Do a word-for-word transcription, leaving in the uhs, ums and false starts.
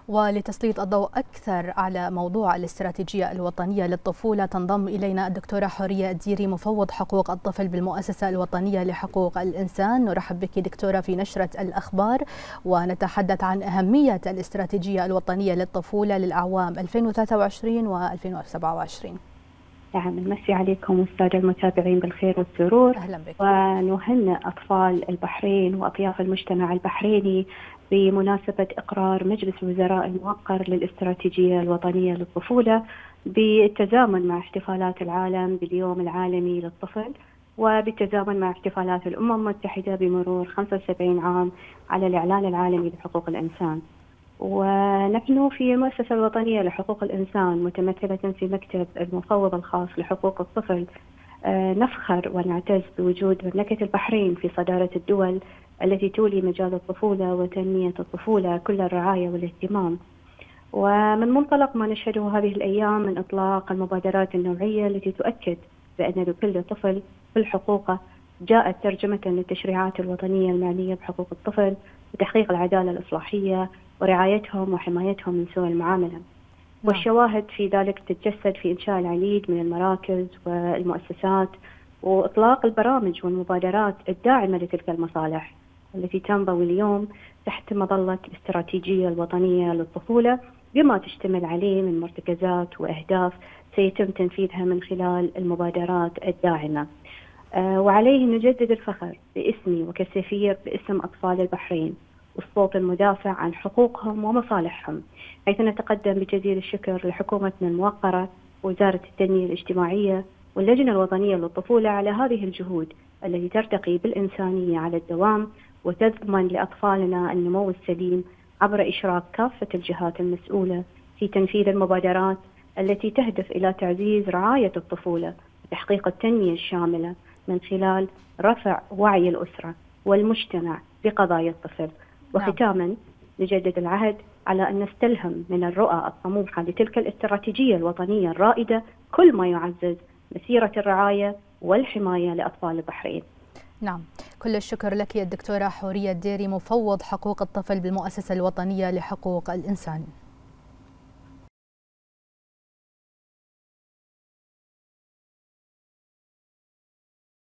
ولتسليط الضوء أكثر على موضوع الاستراتيجية الوطنية للطفولة تنضم إلينا الدكتورة حورية الديري مفوض حقوق الطفل بالمؤسسة الوطنية لحقوق الإنسان. نرحب بك دكتورة في نشرة الأخبار، ونتحدث عن أهمية الاستراتيجية الوطنية للطفولة للأعوام ألفين وثلاثة وعشرين و ألفين وسبعة وعشرين. نعم، نمسي عليكم والسادة المتابعين بالخير والسرور. أهلا بك. ونهنئ أطفال البحرين وأطياف المجتمع البحريني بمناسبة إقرار مجلس الوزراء الموقر للاستراتيجية الوطنية للطفولة بالتزامن مع احتفالات العالم باليوم العالمي للطفل، وبالتزامن مع احتفالات الأمم المتحدة بمرور خمسة وسبعين عام على الإعلان العالمي لحقوق الإنسان. ونحن في المؤسسة الوطنية لحقوق الإنسان متمثلة في مكتب المفوض الخاص لحقوق الطفل نفخر ونعتز بوجود مملكة البحرين في صدارة الدول التي تولي مجال الطفولة وتنمية الطفولة كل الرعاية والاهتمام. ومن منطلق ما نشهده هذه الأيام من إطلاق المبادرات النوعية التي تؤكد بأن لكل طفل كل حقوقه، جاءت ترجمة للتشريعات الوطنية المعنية بحقوق الطفل وتحقيق العدالة الإصلاحية ورعايتهم وحمايتهم من سوء المعاملة. والشواهد في ذلك تتجسد في إنشاء العديد من المراكز والمؤسسات وإطلاق البرامج والمبادرات الداعمة لتلك المصالح التي تنضوي اليوم تحت مظلة الاستراتيجية الوطنية للطفولة بما تشتمل عليه من مرتكزات وأهداف سيتم تنفيذها من خلال المبادرات الداعمة. آه وعليه نجدد الفخر باسمي وكسفير باسم أطفال البحرين والصوت المدافع عن حقوقهم ومصالحهم، حيث نتقدم بجزيل الشكر لحكومتنا الموقرة ووزارة التنمية الاجتماعية واللجنة الوطنية للطفولة على هذه الجهود التي ترتقي بالإنسانية على الدوام وتضمن لأطفالنا النمو السليم عبر إشراك كافة الجهات المسؤولة في تنفيذ المبادرات التي تهدف إلى تعزيز رعاية الطفولة وتحقيق التنمية الشاملة من خلال رفع وعي الأسرة والمجتمع بقضايا الطفل. وختاما نجدد العهد على أن نستلهم من الرؤى الطموحة لتلك الاستراتيجية الوطنية الرائدة كل ما يعزز مسيرة الرعاية والحماية لأطفال البحرين. نعم، كل الشكر لك الدكتورة حورية الديري مفوض حقوق الطفل بالمؤسسة الوطنية لحقوق الإنسان.